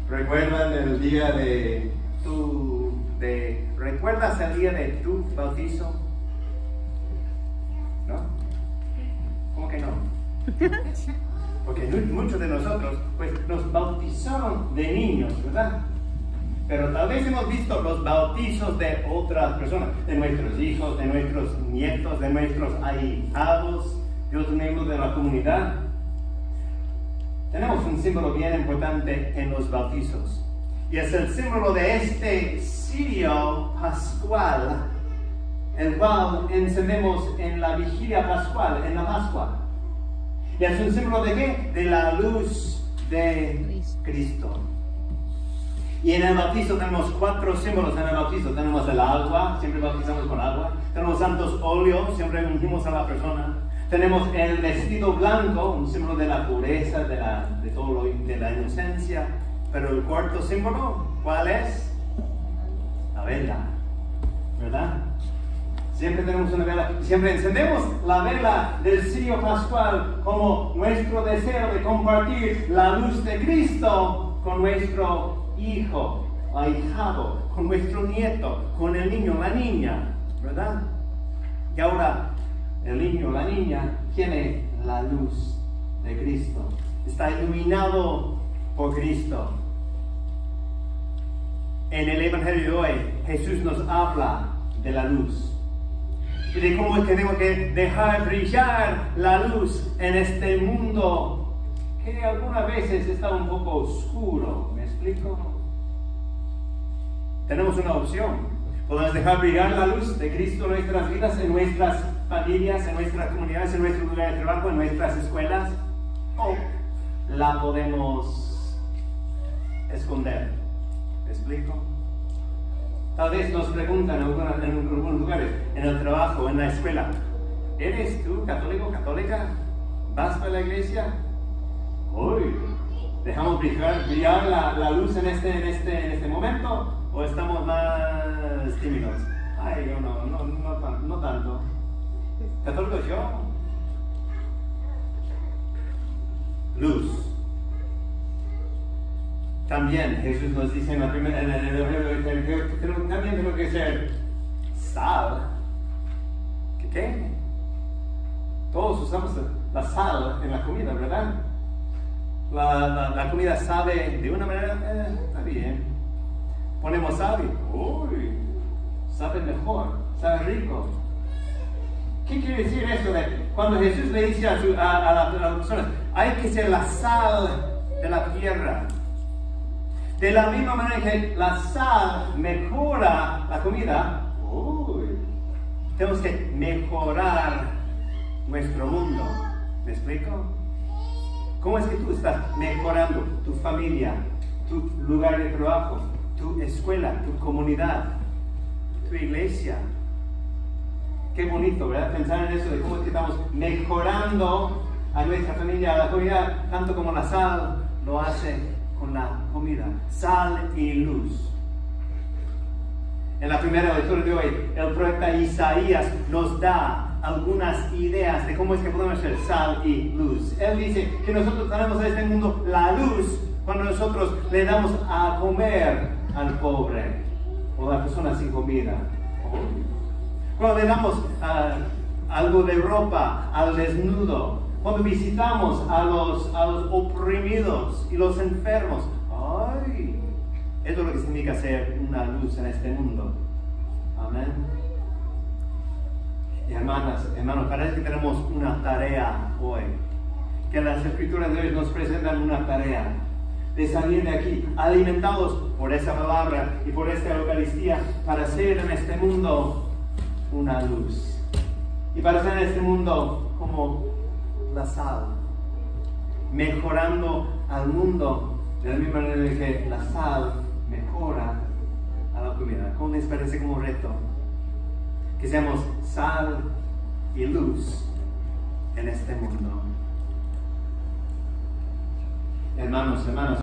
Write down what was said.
¿Recuerdan el día ¿recuerdas el día de tu bautizo? ¿No? ¿Cómo que no? Porque muchos de nosotros, pues, nos bautizaron de niños, ¿verdad? Pero tal vez hemos visto los bautizos de otras personas, de nuestros hijos, de nuestros nietos, de nuestros ahijados, de otros miembros de la comunidad. Tenemos un símbolo bien importante en los bautizos, y es el símbolo de este cirio pascual, el cual encendemos en la vigilia pascual, en la Pascua. ¿Y es un símbolo de qué? De la luz de Cristo. Y en el bautizo tenemos 4 símbolos en el bautizo. Tenemos el agua, siempre bautizamos con agua. Tenemos santos óleos, siempre ungimos a la persona. Tenemos el vestido blanco, un símbolo de la pureza, de la inocencia. Pero el cuarto símbolo, ¿cuál es? La vela, ¿verdad? Siempre tenemos una vela, siempre encendemos la vela del cirio pascual como nuestro deseo de compartir la luz de Cristo con nuestro hijo, ahijado, con nuestro nieto, con el niño, la niña, ¿verdad? Y ahora el niño, la niña, tiene la luz de Cristo, está iluminado por Cristo. En el Evangelio de hoy, Jesús nos habla de la luz y de cómo tenemos que dejar brillar la luz en este mundo que algunas veces está un poco oscuro. ¿Me explico? Tenemos una opción. Podemos dejar brillar la luz de Cristo en nuestras vidas, en nuestras familias, en nuestras comunidades, en nuestro lugar de trabajo, en nuestras escuelas, o la podemos esconder. ¿Me explico? Tal vez nos preguntan en algunos lugares, en el trabajo, en la escuela, ¿eres tú católico, católica? ¿Vas a la iglesia? Uy, ¿dejamos brillar la luz en este momento? ¿O estamos más tímidos? Ay, yo no tanto. ¿Católico yo? Luz. También Jesús nos dice en el Evangelio que también tenemos que ser sal. ¿Qué? Todos usamos la sal en la comida, ¿verdad? La comida sabe de una manera, está bien. Ponemos sal y, uy, sabe mejor, sabe rico. ¿Qué quiere decir esto de cuando Jesús le dice a las personas, hay que ser la sal de la tierra? De la misma manera que la sal mejora la comida, tenemos que mejorar nuestro mundo. ¿Me explico? ¿Cómo es que tú estás mejorando tu familia, tu lugar de trabajo, tu escuela, tu comunidad, tu iglesia? Qué bonito, ¿verdad? Pensar en eso, de cómo es que estamos mejorando a nuestra familia, a la comunidad, tanto como la sal lo hace con la comida. Sal y luz. En la primera lectura de hoy, el profeta Isaías nos da algunas ideas de cómo es que podemos ser sal y luz. Él dice que nosotros tenemos en este mundo la luz cuando nosotros le damos a comer al pobre o a la persona sin comida. Cuando le damos algo de ropa al desnudo. Cuando visitamos a los oprimidos y los enfermos. ¡Ay! Eso es lo que significa ser una luz en este mundo. Amén. Y hermanos, parece que tenemos una tarea hoy. Que las escrituras de hoy nos presentan una tarea de salir de aquí alimentados por esa palabra y por esta Eucaristía para ser en este mundo una luz. Y para ser en este mundo como la sal, mejorando al mundo de la misma manera que la sal mejora a la comida. ¿Cómo les parece como reto? Que seamos sal y luz en este mundo. Hermanos,